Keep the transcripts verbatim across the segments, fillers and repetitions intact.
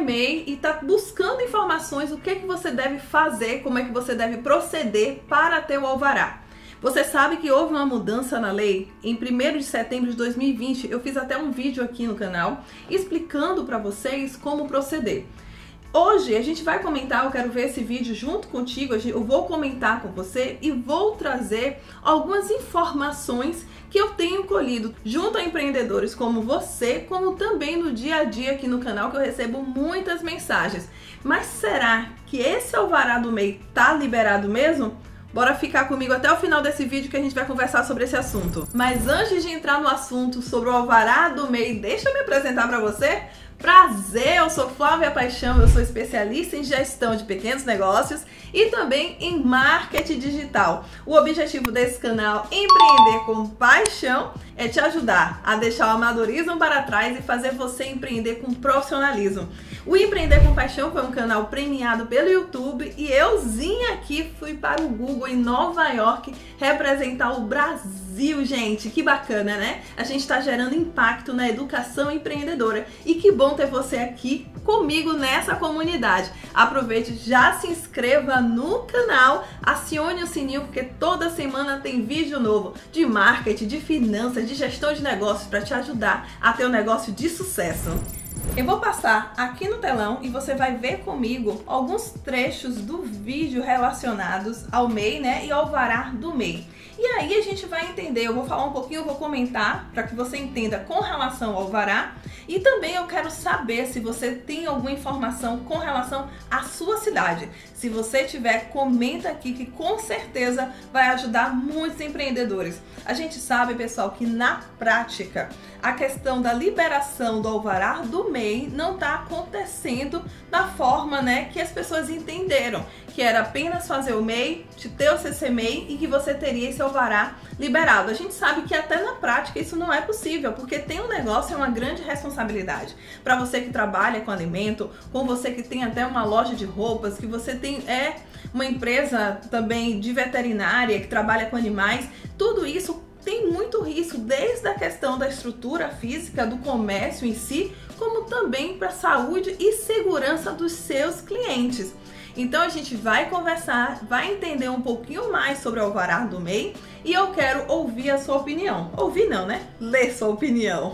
M E I e está buscando informações do que, que você deve fazer, como é que você deve proceder para ter o alvará. Você sabe que houve uma mudança na lei em primeiro de setembro de dois mil e vinte. Eu fiz até um vídeo aqui no canal explicando para vocês como proceder. Hoje a gente vai comentar, eu quero ver esse vídeo junto contigo, eu vou comentar com você e vou trazer algumas informações que eu tenho colhido junto a empreendedores como você, como também no dia a dia aqui no canal, que eu recebo muitas mensagens. Mas será que esse alvará do M E I tá liberado mesmo? Bora ficar comigo até o final desse vídeo que a gente vai conversar sobre esse assunto. Mas antes de entrar no assunto sobre o alvará do M E I, deixa eu me apresentar para você. Prazer, eu sou Flávia Paixão, eu sou especialista em gestão de pequenos negócios e também em marketing digital. O objetivo desse canal, Empreender com Paixão, é te ajudar a deixar o amadorismo para trás e fazer você empreender com profissionalismo. O Empreender com Paixão foi um canal premiado pelo YouTube e euzinha aqui fui para o Google em Nova York representar o Brasil, gente. Que bacana, né? A gente está gerando impacto na educação empreendedora e que bom ter você aqui comigo nessa comunidade. Aproveite, já se inscreva no canal, acione o sininho porque toda semana tem vídeo novo de marketing, de finanças, de gestão de negócios para te ajudar a ter um negócio de sucesso. Eu vou passar aqui no telão e você vai ver comigo alguns trechos do vídeo relacionados ao M E I, né, e ao alvará do M E I. E aí a gente vai entender, eu vou falar um pouquinho, eu vou comentar para que você entenda com relação ao alvará e também eu quero saber se você tem alguma informação com relação à sua cidade. Se você tiver, comenta aqui que com certeza vai ajudar muitos empreendedores. A gente sabe, pessoal, que na prática a questão da liberação do alvará do M E I não está acontecendo da forma, né, que as pessoas entenderam, que era apenas fazer o M E I, te ter o C C M E I e que você teria esse alvará liberado. A gente sabe que até na prática isso não é possível, porque ter um negócio é uma grande responsabilidade. Para você que trabalha com alimento, com você que tem até uma loja de roupas, que você tem é uma empresa também de veterinária que trabalha com animais, tudo isso tem muito risco, desde a questão da estrutura física do comércio em si, como também para a saúde e segurança dos seus clientes. Então a gente vai conversar, vai entender um pouquinho mais sobre o alvará do M E I e eu quero ouvir a sua opinião. Ouvir não, né? Ler sua opinião.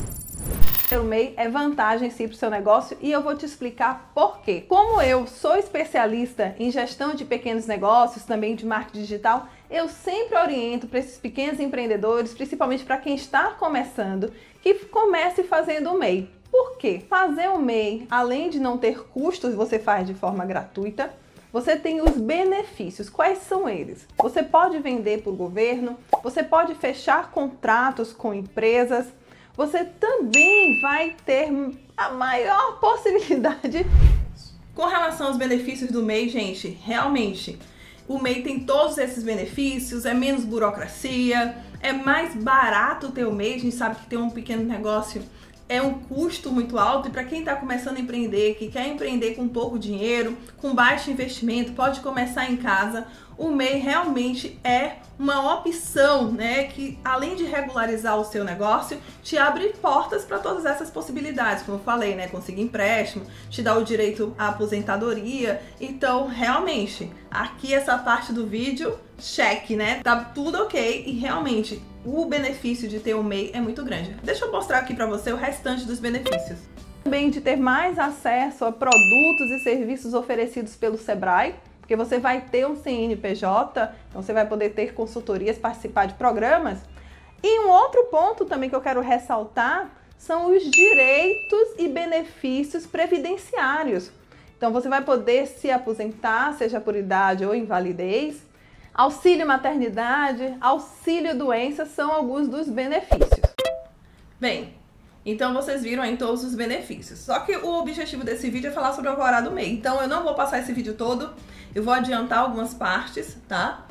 O M E I é vantagem sim para o seu negócio e eu vou te explicar por quê. Como eu sou especialista em gestão de pequenos negócios, também de marketing digital, eu sempre oriento para esses pequenos empreendedores, principalmente para quem está começando, que comece fazendo o M E I. Por quê? Fazer o M E I, além de não ter custos, você faz de forma gratuita, você tem os benefícios. Quais são eles? Você pode vender para o governo, você pode fechar contratos com empresas, você também vai ter a maior possibilidade. Com relação aos benefícios do M E I, gente, realmente, o M E I tem todos esses benefícios, é menos burocracia, é mais barato ter o M E I, a gente sabe que ter um pequeno negócio é um custo muito alto e para quem está começando a empreender, que quer empreender com pouco dinheiro, com baixo investimento, pode começar em casa, o M E I realmente é uma opção, né, que além de regularizar o seu negócio, te abre portas para todas essas possibilidades, como eu falei, né, conseguir empréstimo, te dá o direito à aposentadoria. Então, realmente, aqui essa parte do vídeo, cheque, né, tá tudo ok e realmente o benefício de ter o M E I é muito grande. Deixa eu mostrar aqui para você o restante dos benefícios. Também de ter mais acesso a produtos e serviços oferecidos pelo Sebrae, porque você vai ter um C N P J, então você vai poder ter consultorias, participar de programas. E um outro ponto também que eu quero ressaltar são os direitos e benefícios previdenciários. Então você vai poder se aposentar, seja por idade ou invalidez. Auxílio maternidade, auxílio doença são alguns dos benefícios. Bem, então vocês viram aí todos os benefícios. Só que o objetivo desse vídeo é falar sobre o alvará do M E I. Então eu não vou passar esse vídeo todo, eu vou adiantar algumas partes, tá?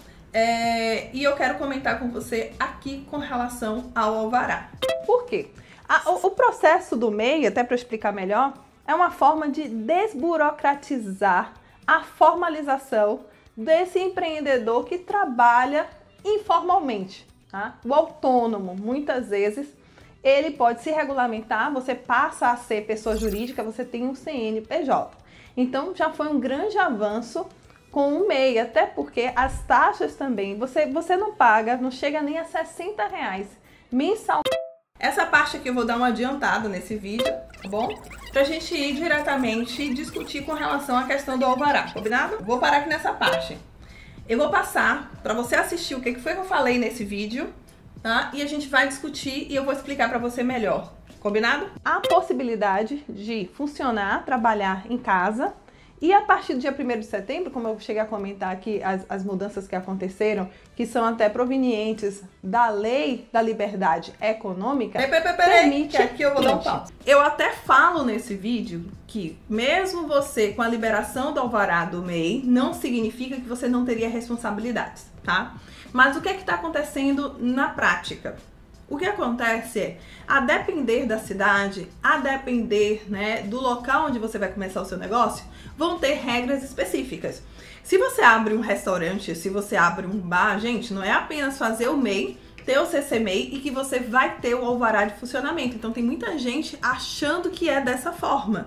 É, e eu quero comentar com você aqui com relação ao alvará. Por quê? A, o, o processo do M E I, até para explicar melhor, é uma forma de desburocratizar a formalização desse empreendedor que trabalha informalmente, tá? O autônomo, muitas vezes, ele pode se regulamentar, você passa a ser pessoa jurídica, você tem um C N P J. Então já foi um grande avanço com o M E I, até porque as taxas também, você, você não paga, não chega nem a sessenta reais mensal. Essa parte aqui eu vou dar uma adiantada nesse vídeo, tá bom? Pra gente ir diretamente discutir com relação à questão do alvará, combinado? Vou parar aqui nessa parte. Eu vou passar pra você assistir o que foi que eu falei nesse vídeo, tá? E a gente vai discutir e eu vou explicar pra você melhor, combinado? Há a possibilidade de funcionar, trabalhar em casa. E a partir do dia primeiro de setembro, como eu cheguei a comentar aqui, as, as mudanças que aconteceram, que são até provenientes da Lei da Liberdade Econômica, peraí, peraí, peraí, permite... que aqui eu vou dar um pau. Eu até falo nesse vídeo que mesmo você com a liberação do alvará do M E I, não significa que você não teria responsabilidades, tá? Mas o que é que está acontecendo na prática? O que acontece é, a depender da cidade, a depender, né, do local onde você vai começar o seu negócio, vão ter regras específicas. Se você abre um restaurante, se você abre um bar, gente, não é apenas fazer o M E I, ter o C C M E I e que você vai ter o alvará de funcionamento. Então tem muita gente achando que é dessa forma.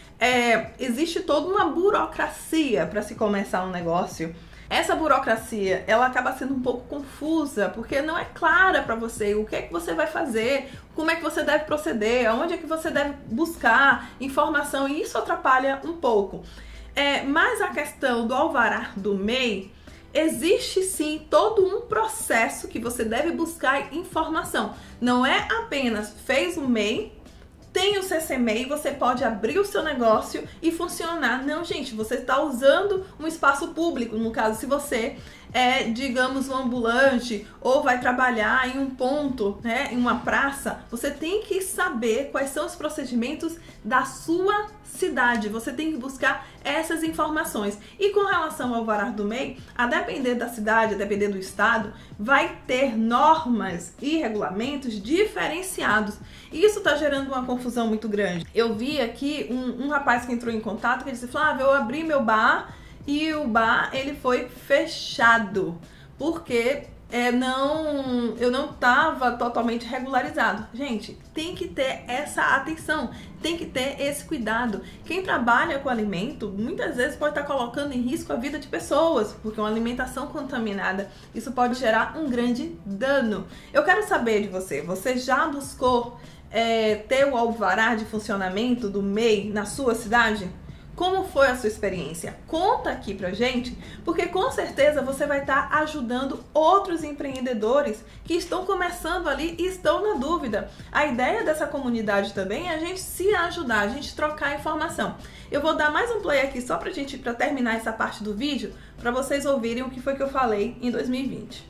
É, existe toda uma burocracia para se começar um negócio. Essa burocracia, ela acaba sendo um pouco confusa, porque não é clara para você o que é que você vai fazer, como é que você deve proceder, aonde é que você deve buscar informação, e isso atrapalha um pouco. É, mas a questão do alvará do M E I, existe sim todo um processo que você deve buscar informação. Não é apenas fez o M E I, tem o C C M E I, você pode abrir o seu negócio e funcionar. Não, gente, você está usando um espaço público. No caso, se você é, digamos, um ambulante ou vai trabalhar em um ponto, né, em uma praça, você tem que saber quais são os procedimentos da sua cidade. Você tem que buscar essas informações. E com relação ao alvará do M E I, a depender da cidade, a depender do estado, vai ter normas e regulamentos diferenciados. E isso está gerando uma confusão muito grande. Eu vi aqui um, um rapaz que entrou em contato que disse: Flávia, eu abri meu bar e o bar ele foi fechado porque é, não, eu não estava totalmente regularizado. Gente, tem que ter essa atenção, tem que ter esse cuidado. Quem trabalha com alimento muitas vezes pode estar colocando em risco a vida de pessoas, porque uma alimentação contaminada, isso pode gerar um grande dano. Eu quero saber de você, você já buscou é, ter o alvará de funcionamento do M E I na sua cidade? Como foi a sua experiência? Conta aqui pra gente, porque com certeza você vai estar ajudando outros empreendedores que estão começando ali e estão na dúvida. A ideia dessa comunidade também é a gente se ajudar, a gente trocar informação. Eu vou dar mais um play aqui só pra gente, pra terminar essa parte do vídeo, pra vocês ouvirem o que foi que eu falei em dois mil e vinte.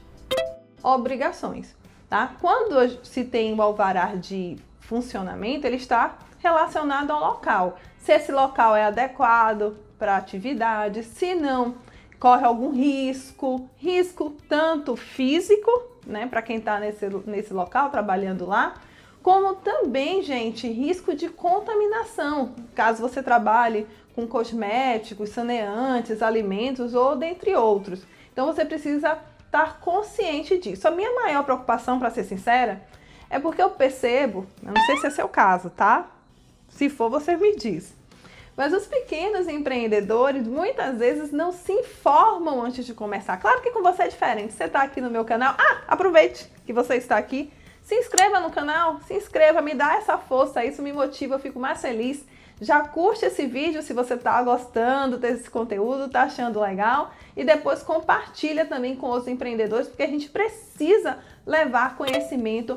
Obrigações, tá? Quando se tem o alvará de funcionamento, ele está relacionado ao local. Se esse local é adequado para a atividade, se não, corre algum risco, risco tanto físico, né, para quem está nesse, nesse local, trabalhando lá, como também, gente, risco de contaminação, caso você trabalhe com cosméticos, saneantes, alimentos ou dentre outros. Então você precisa estar consciente disso. A minha maior preocupação, para ser sincera, é porque eu percebo, eu não sei se é seu caso, tá? Se for, você me diz. Mas os pequenos empreendedores muitas vezes não se informam antes de começar. Claro que com você é diferente. Você está aqui no meu canal. Ah, aproveite que você está aqui. Se inscreva no canal, se inscreva, me dá essa força, isso me motiva, eu fico mais feliz. Já curte esse vídeo se você está gostando desse conteúdo, está achando legal. E depois compartilha também com os empreendedores, porque a gente precisa levar conhecimento.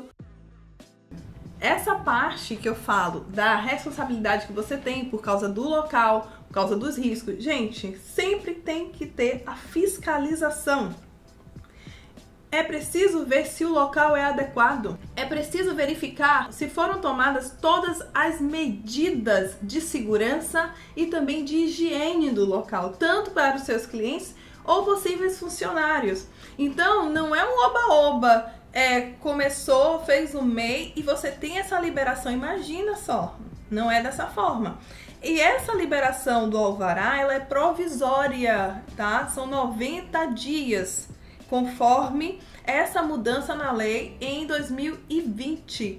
Essa parte que eu falo da responsabilidade que você tem por causa do local, por causa dos riscos, gente, sempre tem que ter a fiscalização. É preciso ver se o local é adequado. É preciso verificar se foram tomadas todas as medidas de segurança e também de higiene do local, tanto para os seus clientes ou possíveis funcionários. Então, não é um oba-oba. É, começou, fez o M E I e você tem essa liberação, imagina só, não é dessa forma. E essa liberação do alvará, ela é provisória, tá? São noventa dias, conforme essa mudança na lei em dois mil e vinte.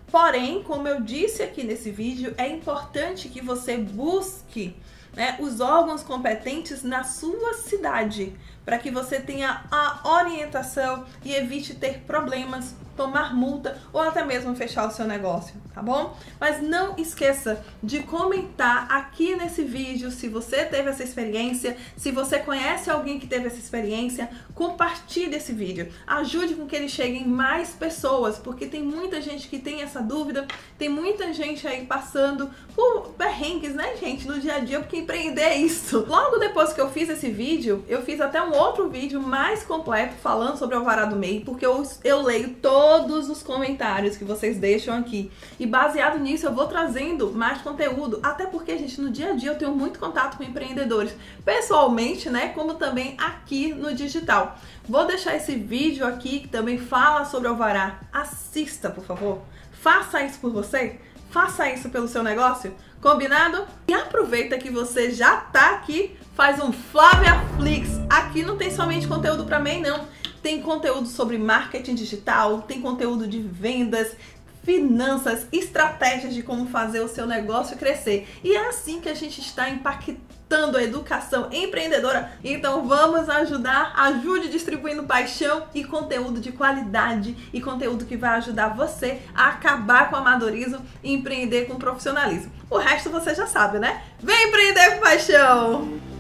Porém, como eu disse aqui nesse vídeo, é importante que você busque, né, os órgãos competentes na sua cidade, para que você tenha a orientação e evite ter problemas, tomar multa ou até mesmo fechar o seu negócio, tá bom? Mas não esqueça de comentar aqui nesse vídeo se você teve essa experiência, se você conhece alguém que teve essa experiência, compartilhe esse vídeo, ajude com que ele chegue em mais pessoas, porque tem muita gente que tem essa dúvida, tem muita gente aí passando por perrengues, né, gente, no dia a dia, porque empreender é isso. Logo depois que eu fiz esse vídeo, eu fiz até um outro vídeo mais completo falando sobre o Alvará do M E I, porque eu, eu leio todos os comentários que vocês deixam aqui. E baseado nisso, eu vou trazendo mais conteúdo, até porque, gente, no dia a dia eu tenho muito contato com empreendedores, pessoalmente, né, como também aqui no digital. Vou deixar esse vídeo aqui que também fala sobre o Alvará. Assista, por favor. Faça isso por você. Faça isso pelo seu negócio. Combinado? E aproveita que você já tá aqui, faz um Flávia Flix. Aqui não tem somente conteúdo para M E I, não. Tem conteúdo sobre marketing digital, tem conteúdo de vendas, finanças, estratégias de como fazer o seu negócio crescer. E é assim que a gente está impactando a educação empreendedora. Então vamos ajudar, ajude distribuindo paixão e conteúdo de qualidade e conteúdo que vai ajudar você a acabar com o amadorismo e empreender com profissionalismo. O resto você já sabe, né? Vem empreender com paixão!